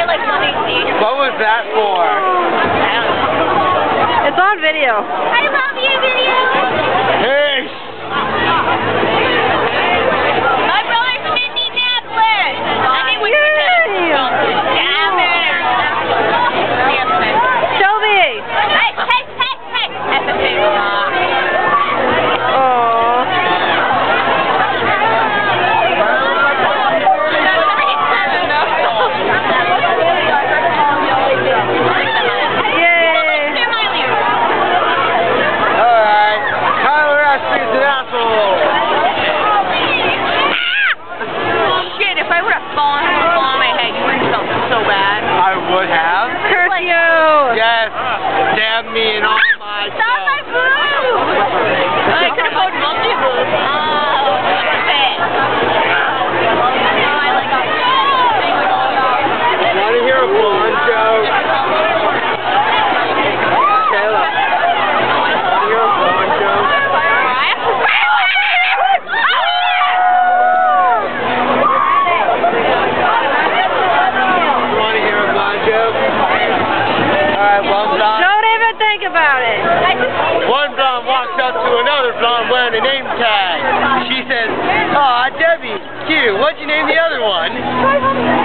get like 118. What was that for? It's on video. I love you, video. Hey! My brother's from Indianapolis. I think we Shelby! Hey! That's a big rock. Yes, damn me and all my stuff. Stop my boo! I could have voted multi-boo. Oh, fit. Want to hear a blonde joke? Kayla, want to hear a blonde joke? You want to hear a blonde joke? Don't even think about it. One blonde walks up to another blonde wearing a name tag. She says, "Aw, Debbie, cute. What'd you name the other one?"